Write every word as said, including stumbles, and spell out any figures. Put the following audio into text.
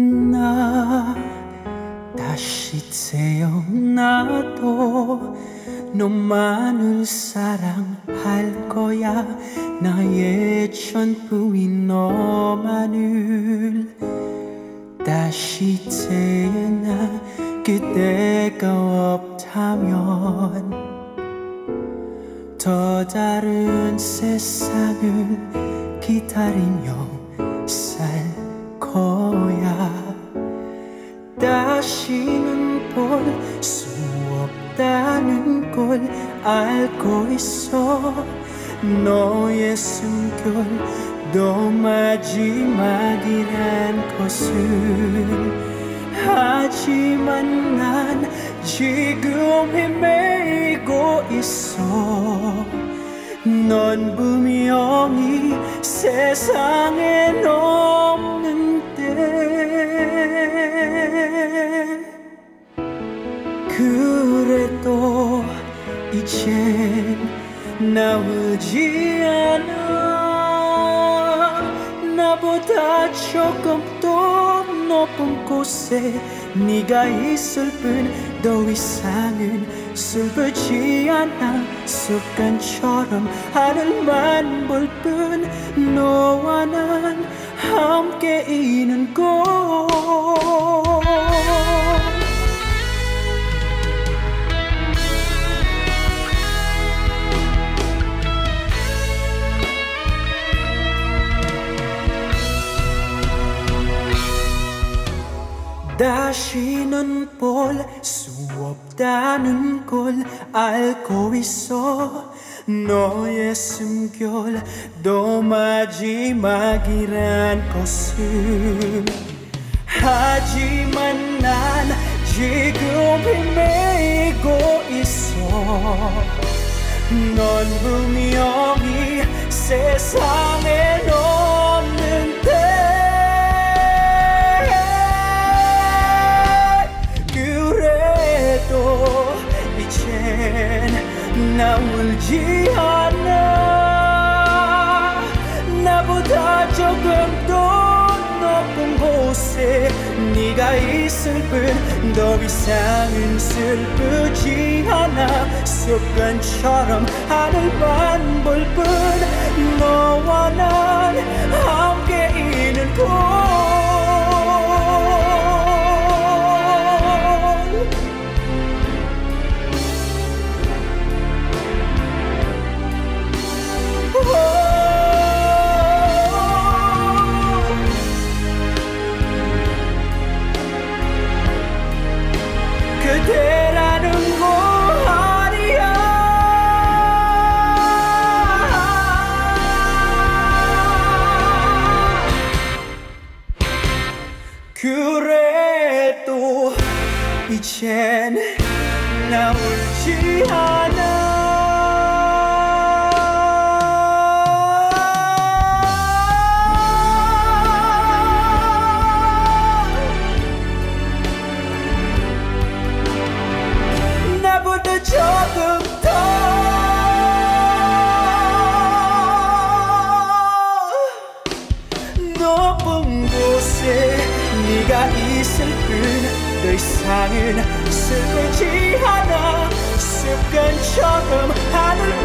나 다시 태어나도 너만을 사랑할 거야. 나의 전부인 너만을 다시 태어나 그대가 없다면 더 다른 세상을 기다리며 살 거야. 다시는 볼 수 없다는 걸 알고 있어. 너의 숨결 너 마지막이란 것을. 하지만 난 지금 헤매고 있어. 넌 분명히 세상엔 없는데 그래도 이젠 나오지 않아. 나보다 조금 더 높은 곳에 네가 있을 뿐 더 이상은 슬프지 않아. 습관처럼 하늘만 볼 뿐 너와 난 함께 있는 곳. 다시는 볼 수 없다는 걸 알고 있어. 너의 숨결 너 마지막이란 것을. 하지만 난 지금 헤매고 있어. 넌 분명히 세상에 없는데 이젠 나 울지 않아. 나보다 조금 더 높은 곳에 네가 있을 뿐 더 이상은 슬프지 않아. 습관처럼 하늘만 볼 뿐 너와 난 함께 있는 곳. 그대라는 거 아니야. 그래도 이젠 나 울지 않아. 조금 더 높은 곳에 네가 있을 뿐 더 이상은 슬프지 않아. 습관처럼 하늘